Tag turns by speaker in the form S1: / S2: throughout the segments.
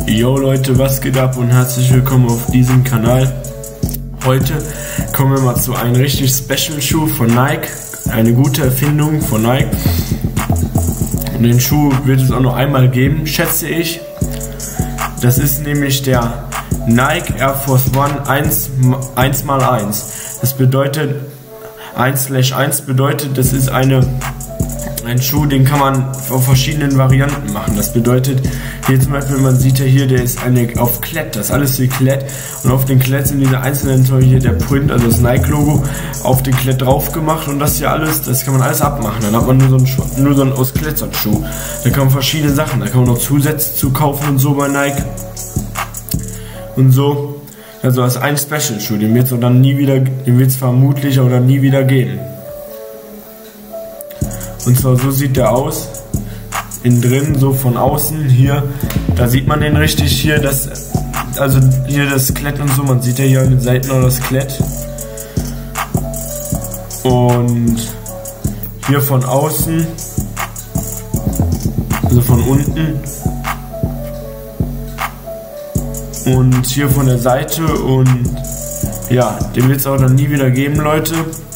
S1: Yo Leute, was geht ab und herzlich willkommen auf diesem Kanal. Heute kommen wir mal zu einem richtig Special Schuh von Nike, eine gute Erfindung von Nike. Und den Schuh wird es auch noch einmal geben, schätze ich. Das ist nämlich der Nike Air Force One 1x1. Das bedeutet 1/1 bedeutet, das ist ein Schuh, den kann man auf verschiedenen Varianten machen. Das bedeutet, hier zum Beispiel, man sieht ja hier, der ist auf Klett, das ist alles wie Klett. Und auf den Klett sind diese einzelnen, hier der Print, also das Nike-Logo, auf den Klett drauf gemacht. Und das hier alles, das kann man alles abmachen. Dann hat man nur so einen aus Klett Schuh. Da kann man verschiedene Sachen, da kann man noch Zusätze zu kaufen und so bei Nike. Und so, also das ist ein Special-Schuh, den wird es vermutlich oder nie wieder geben. Und zwar so sieht der aus, innen drin, so von außen, hier, da sieht man den richtig, hier also hier das Klett und so, man sieht ja hier an den Seiten noch das Klett. Und hier von außen, also von unten. Und hier von der Seite und ja, den wird es auch dann nie wieder geben, Leute.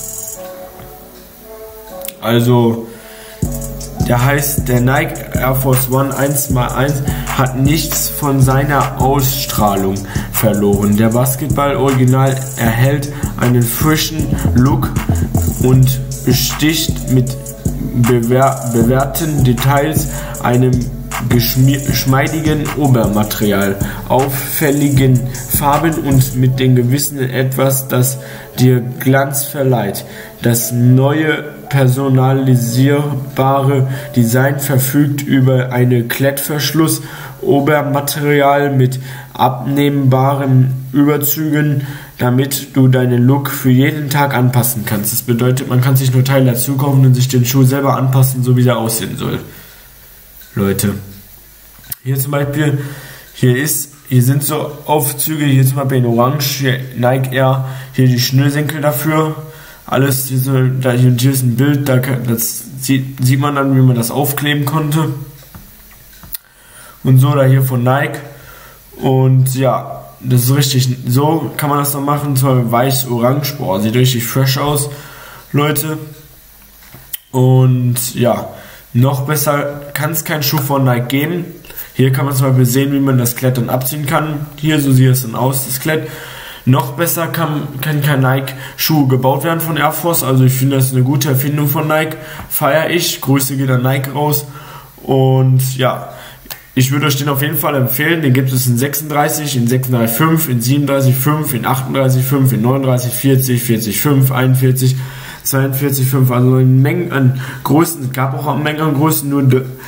S1: Also, der heißt, der Nike Air Force One 1x1 hat nichts von seiner Ausstrahlung verloren. Der Basketball-Original erhält einen frischen Look und besticht mit bewährten Details, einem geschmeidigen Obermaterial, auffälligen Farben und mit dem gewissen Etwas, das dir Glanz verleiht. Das neue personalisierbare Design verfügt über eine Klettverschluss-Obermaterial mit abnehmbaren Überzügen, damit du deinen Look für jeden Tag anpassen kannst. Das bedeutet, man kann sich nur Teile dazu kaufen und sich den Schuh selber anpassen, so wie der aussehen soll. Leute, hier zum Beispiel, hier sind so Aufzüge, hier zum Beispiel in Orange, hier Nike Air, hier die Schnürsenkel dafür, alles, hier ist ein Bild, das sieht man dann, wie man das aufkleben konnte. Und so, da hier von Nike. Und ja, das ist richtig, so kann man das dann machen, zwar weiß-orange, boah, sieht richtig fresh aus, Leute. Und ja, noch besser kann es keinen Schuh von Nike geben. Hier kann man zum Beispiel sehen, wie man das Klett dann abziehen kann. Hier, so sieht es dann aus, das Klett. Noch besser kann kein Nike-Schuh gebaut werden von Air Force. Also ich finde, das ist eine gute Erfindung von Nike. Feiere ich. Grüße geht an Nike raus. Und ja, ich würde euch den auf jeden Fall empfehlen. Den gibt es in 36, in 36,5, in 37,5, in 38,5, in 39, 40, 40,5, 41, 42,5. Also in Mengen an Größen. Es gab auch eine Menge an Größen, nur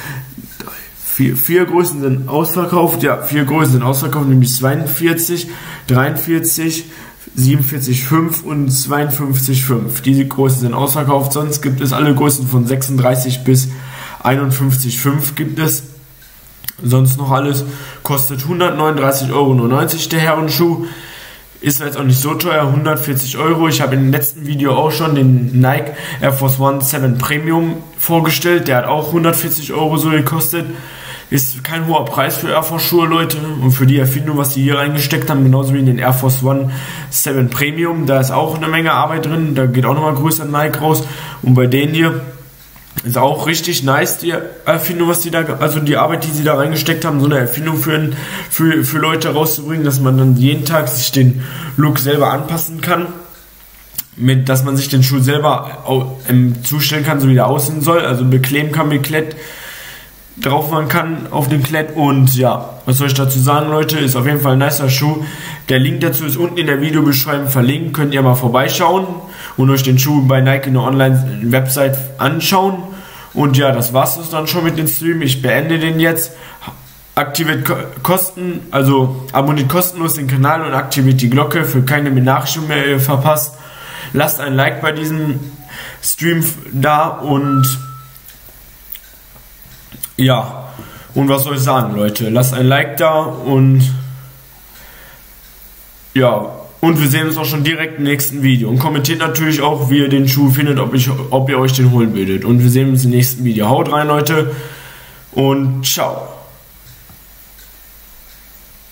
S1: vier Größen sind ausverkauft, ja, 4 Größen sind ausverkauft, nämlich 42, 43, 47,5 und 52,5. Diese Größen sind ausverkauft, sonst gibt es alle Größen von 36 bis 51,5 gibt es. Sonst noch alles, kostet 139,99 € der Herrenschuh. Ist jetzt auch nicht so teuer, 140 €. Ich habe im letzten Video auch schon den Nike Air Force One 7 Premium vorgestellt. Der hat auch 140 € so gekostet. Ist kein hoher Preis für Air Force Schuhe, Leute. Und für die Erfindung, was die hier reingesteckt haben, genauso wie in den Air Force One 7 Premium, da ist auch eine Menge Arbeit drin. Da geht auch nochmal Grüße an Nike raus. Und bei denen hier ist auch richtig nice, die Erfindung, also die Arbeit, die sie da reingesteckt haben, so eine Erfindung für Leute rauszubringen, dass man dann jeden Tag sich den Look selber anpassen kann, dass man sich den Schuh selber zustellen kann, so wie der aussehen soll, also bekleben kann mit Klett, drauf man kann auf den Klett. Und ja, was soll ich dazu sagen, Leute, ist auf jeden Fall ein nicer Schuh. Der Link dazu ist unten in der Videobeschreibung verlinkt, könnt ihr mal vorbeischauen und euch den Schuh bei Nike in der Online-Website anschauen. Und ja, das war's dann schon mit dem Stream. Ich beende den jetzt. Aktiviert abonniert kostenlos den Kanal und aktiviert die Glocke für keine Benachrichtigung mehr, ihr verpasst. Lasst ein Like bei diesem Stream da und ja, und was soll ich sagen, Leute? Lasst ein Like da und ja, und wir sehen uns auch schon direkt im nächsten Video. Und kommentiert natürlich auch, wie ihr den Schuh findet, ob ihr euch den holen würdet. Und wir sehen uns im nächsten Video. Haut rein, Leute, und ciao.